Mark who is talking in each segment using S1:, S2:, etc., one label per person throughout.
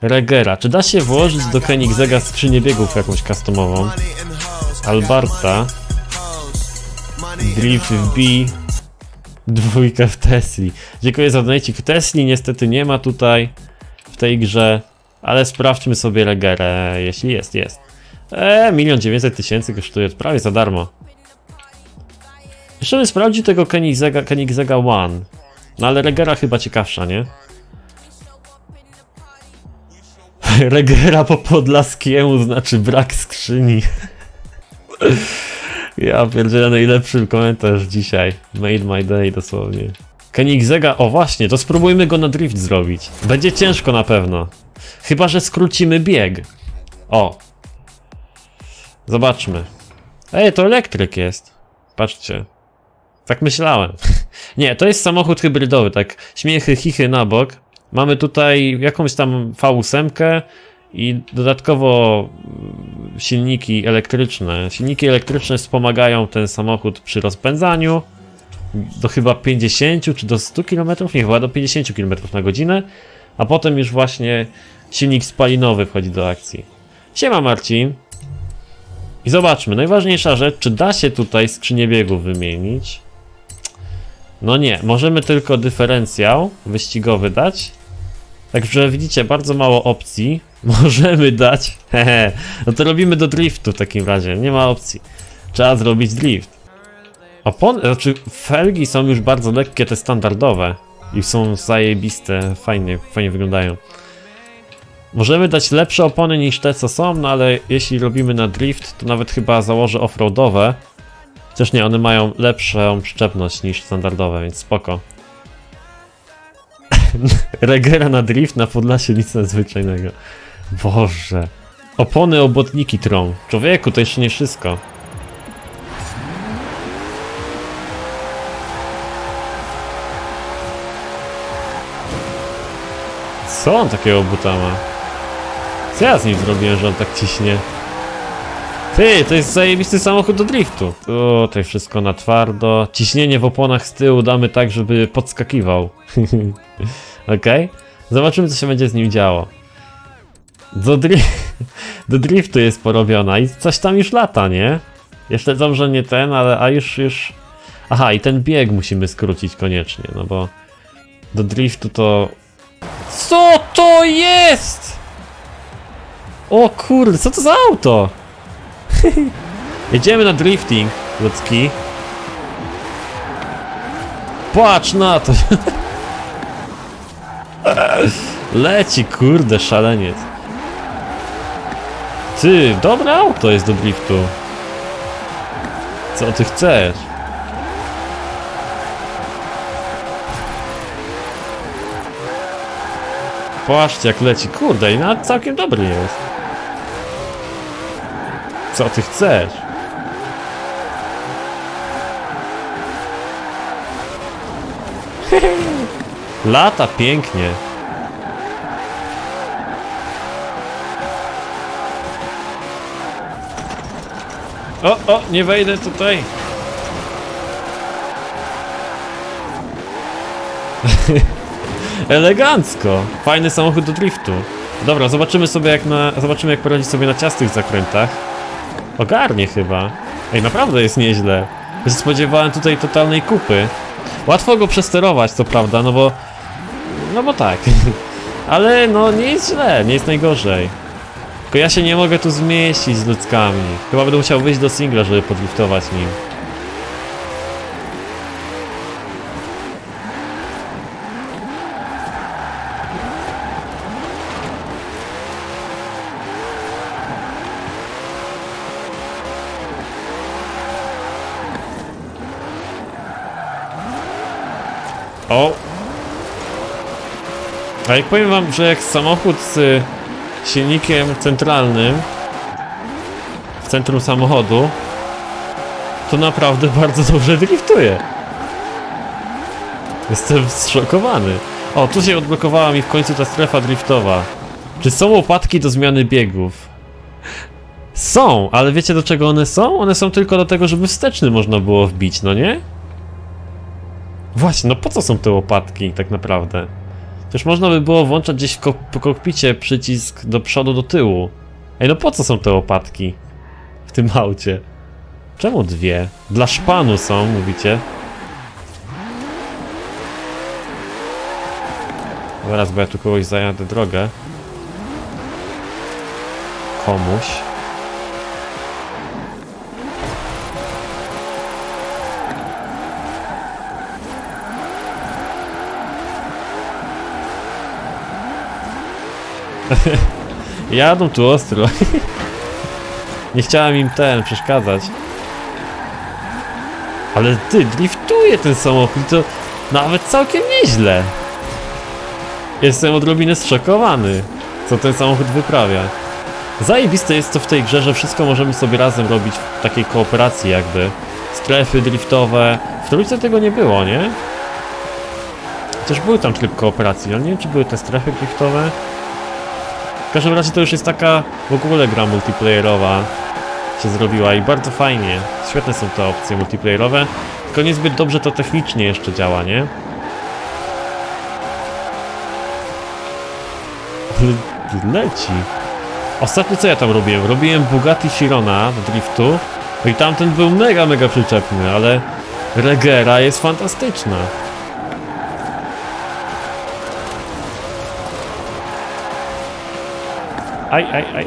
S1: Regera. Czy da się włożyć do Koenigsegga skrzynię biegów jakąś customową? Alberta. Drift w B. Dwójka w Tesli. Dziękuję za donate w Tesli. Niestety nie ma tutaj w tej grze. Ale sprawdźmy sobie Regerę, jeśli jest. 1 900 000 kosztuje prawie za darmo. Jeszcze bym sprawdził tego Koenigsegga One. No ale Regera chyba ciekawsza, nie? Regera po podlaskiemu znaczy brak skrzyni. Ja pierdzielę, najlepszy komentarz dzisiaj. Made my day dosłownie. Koenigsegga, o właśnie, to spróbujmy go na drift zrobić. Będzie ciężko na pewno. Chyba że skrócimy bieg. O. Zobaczmy. Ej, to elektryk jest. Patrzcie. Tak myślałem. Nie, to jest samochód hybrydowy, tak śmiechy, chichy na bok. Mamy tutaj jakąś tam V8 i dodatkowo silniki elektryczne. Silniki elektryczne wspomagają ten samochód przy rozpędzaniu do chyba 50 czy do 100 km, nie, chyba do 50 km na godzinę, a potem już właśnie silnik spalinowy wchodzi do akcji. Siema Marcin. I zobaczmy, najważniejsza rzecz, czy da się tutaj skrzynię biegów wymienić? No nie, możemy tylko dyferencjał wyścigowy dać. Także widzicie, bardzo mało opcji. Możemy dać, no to robimy do driftu w takim razie, nie ma opcji. Trzeba zrobić drift. Opony, znaczy felgi są już bardzo lekkie, te standardowe. I są zajebiste, fajnie wyglądają. Możemy dać lepsze opony niż te co są, no ale jeśli robimy na drift, to nawet chyba założę offroadowe. Chociaż nie, one mają lepszą przyczepność niż standardowe, więc spoko. Regera na drift na Podlasie, nic nadzwyczajnego. Boże. Opony obłotniki trą. Człowieku, to jeszcze nie wszystko. Co on takiego buta ma? Co ja z nim zrobiłem, że on tak ciśnie? Ty, to jest zajebisty samochód do driftu. Tutaj wszystko na twardo. Ciśnienie w oponach z tyłu damy tak, żeby podskakiwał. Okej? Zobaczymy, co się będzie z nim działo. Do driftu jest porobiona i coś tam już lata, nie? Jeszcze dobrze nie ten, ale a już... Aha, i ten bieg musimy skrócić koniecznie, no bo... Do driftu to... Co to jest?! O kurde, co to za auto?! Jedziemy na drifting ludzki. Patrz na to. Leci, kurde, szaleniec. Ty, dobre auto jest do driftu. Co ty chcesz? Patrzcie jak leci, kurde, i nawet całkiem dobry jest. Co ty chcesz? Lata pięknie. O, nie wejdę tutaj. Elegancko. Fajny samochód do driftu. Dobra, zobaczymy jak poradzi sobie na ciastych zakrętach. Ogarnie chyba. Ej, naprawdę jest nieźle. Ja się spodziewałem tutaj totalnej kupy. Łatwo go przesterować, co prawda, no bo tak. Ale no nie jest źle, nie jest najgorzej. Tylko ja się nie mogę tu zmieścić z ludzkami. Chyba będę musiał wyjść do singla, żeby podliftować nim. O! A jak powiem wam, że jak samochód z silnikiem centralnym w centrum samochodu, to naprawdę bardzo dobrze driftuje. Jestem zszokowany. O, tu się odblokowała mi w końcu ta strefa driftowa. Czy są łopatki do zmiany biegów? Są, ale wiecie do czego one są? One są tylko do tego, żeby wsteczny można było wbić, no nie? Właśnie, no po co są te łopatki tak naprawdę? Też można by było włączać gdzieś w kokpicie przycisk do przodu, do tyłu. Ej, no po co są te łopatki w tym aucie? Czemu dwie? Dla szpanu są, mówicie? Zaraz, bo ja tu kogoś zajadę drogę. Komuś. Jadą tu ostro. Nie chciałem im przeszkadzać. Ale ty, driftuje ten samochód, to nawet całkiem nieźle. Jestem odrobinę zszokowany, co ten samochód wyprawia. Zajebiste jest to w tej grze, że wszystko możemy sobie razem robić w takiej kooperacji jakby. Strefy driftowe. W trójce tego nie było, nie? Chociaż były tam tryb kooperacji, ale nie wiem, czy były te strefy driftowe. W każdym razie to już jest taka w ogóle gra multiplayerowa się zrobiła i bardzo fajnie. Świetne są te opcje multiplayerowe, tylko niezbyt dobrze to technicznie jeszcze działa, nie? Leci. Ostatnio co ja tam robiłem? Robiłem Bugatti Chirona do driftu. No i tamten był mega przyczepny, ale Regera jest fantastyczna. Aj.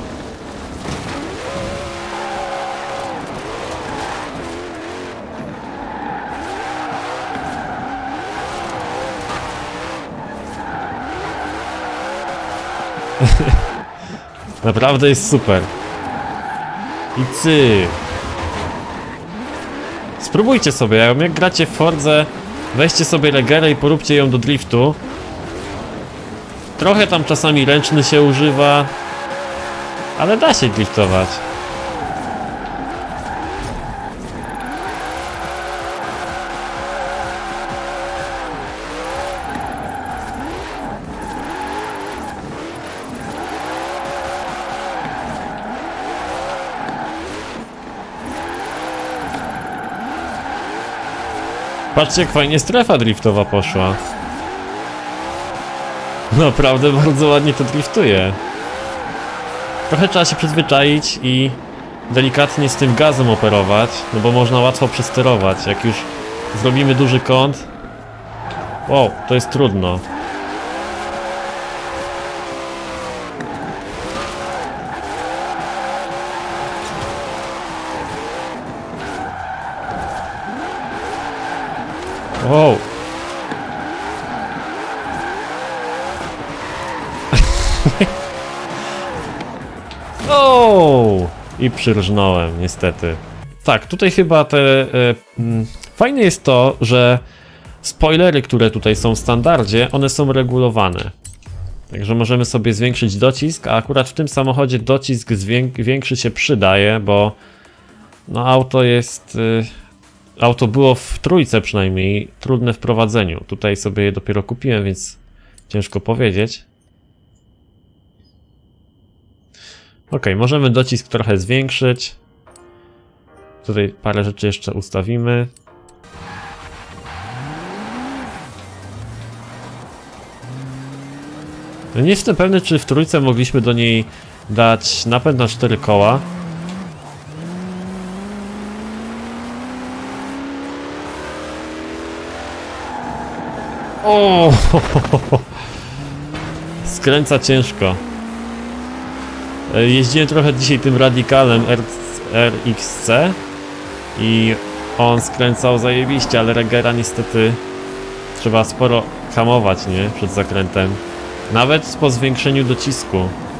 S1: Naprawdę jest super. I cy. Spróbujcie sobie, jak gracie w Fordze, weźcie sobie Regerę i poróbcie ją do driftu. Trochę tam czasami ręczny się używa, ale da się driftować. Patrzcie, jak fajnie strefa driftowa poszła. Naprawdę bardzo ładnie to driftuje. Trochę trzeba się przyzwyczaić i delikatnie z tym gazem operować, no bo można łatwo przesterować. Jak już zrobimy duży kąt... Wow, to jest trudno. Wow. O! I przyrżnąłem, niestety. Tak, tutaj chyba fajne jest to, że spoilery, które tutaj są w standardzie, one są regulowane. Także możemy sobie zwiększyć docisk, a akurat w tym samochodzie docisk większy się przydaje, bo no auto jest... Auto było w trójce przynajmniej trudne w prowadzeniu. Tutaj sobie je dopiero kupiłem, więc ciężko powiedzieć. Ok, możemy docisk trochę zwiększyć. Tutaj parę rzeczy jeszcze ustawimy. No nie jestem pewny, czy w trójce mogliśmy do niej dać napęd na 4 koła. O! Skręca ciężko. Jeździłem trochę dzisiaj tym Radicalem RXC i on skręcał zajebiście, ale Regera niestety trzeba sporo hamować, nie? Przed zakrętem. Nawet po zwiększeniu docisku.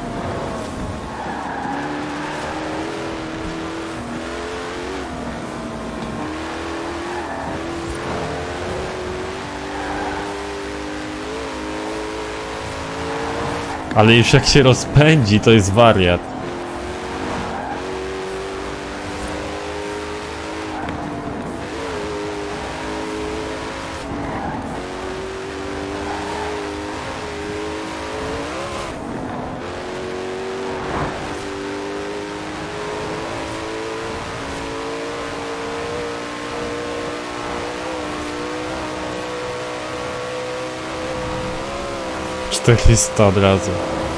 S1: Ale już jak się rozpędzi, to jest wariat. 400 od razu.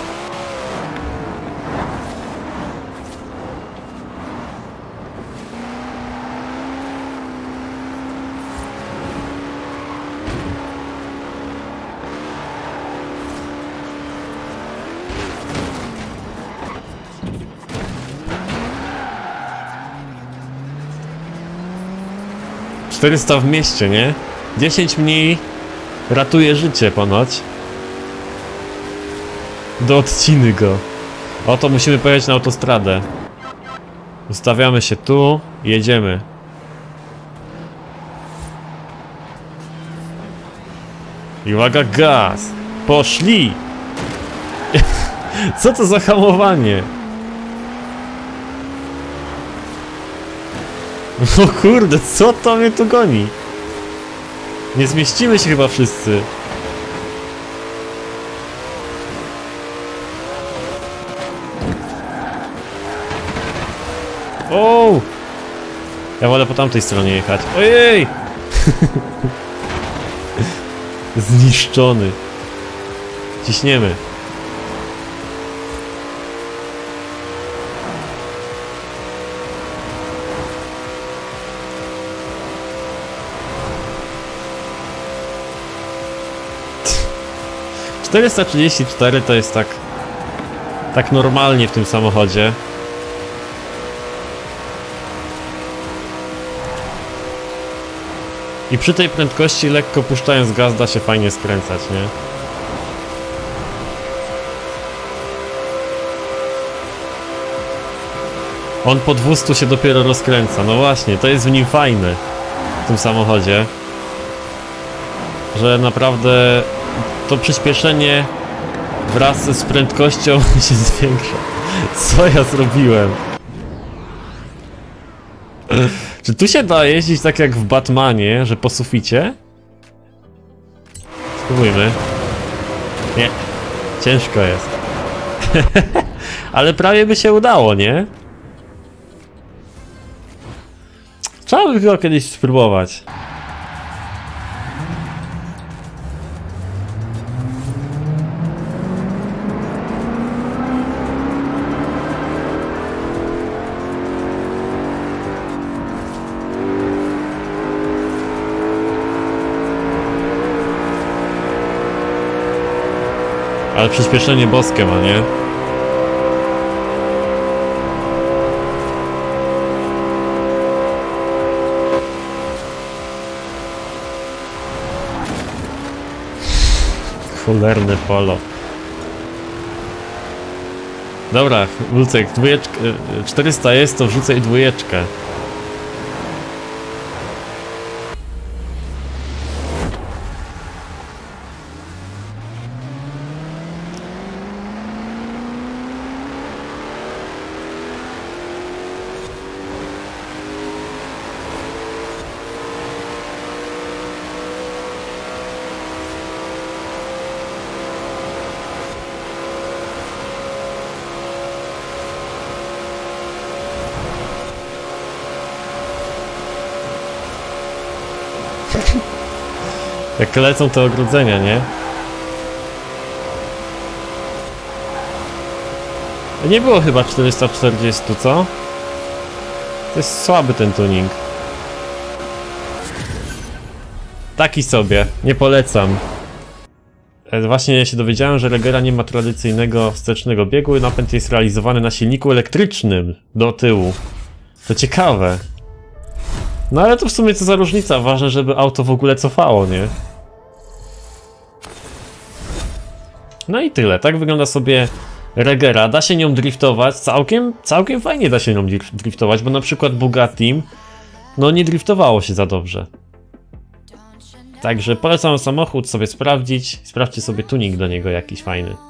S1: W mieście, nie? 10 mniej ratuje życie ponoć. Do odciny go. Oto musimy pojechać na autostradę. Ustawiamy się tu i jedziemy. I uwaga, gaz! Poszli! Co to za hamowanie? O kurde, co to mnie tu goni? Nie zmieścimy się chyba wszyscy. O! Ja wolę po tamtej stronie jechać. Ojej! Zniszczony. Ciśniemy. T 434 to jest tak normalnie w tym samochodzie. I przy tej prędkości, lekko puszczając gaz, da się fajnie skręcać, nie? On po 200 się dopiero rozkręca. No właśnie, to jest w nim fajne. W tym samochodzie. Że naprawdę to przyspieszenie wraz z prędkością się zwiększa. Co ja zrobiłem? Czy tu się da jeździć tak jak w Batmanie, że po suficie? Spróbujmy. Nie, ciężko jest. Ale prawie by się udało, nie? Trzeba by go kiedyś spróbować. Ale przyspieszenie boskie ma, nie? Cholerne polo. Dobra, Lucek, 400 jest, to wrzucaj dwójeczkę. Jak lecą te ogrodzenia, nie? Nie było chyba 440, co? To jest słaby ten tuning. Taki sobie, nie polecam. Właśnie się dowiedziałem, że Regera nie ma tradycyjnego wstecznego biegu i napęd jest realizowany na silniku elektrycznym do tyłu. To ciekawe. No ale to w sumie co za różnica, ważne żeby auto w ogóle cofało, nie? No i tyle, tak wygląda sobie Regera, da się nią driftować, całkiem fajnie da się nią driftować, bo na przykład Bugattim, no nie driftowało się za dobrze. Także polecam samochód sobie sprawdzić, sprawdźcie sobie tuning do niego jakiś fajny.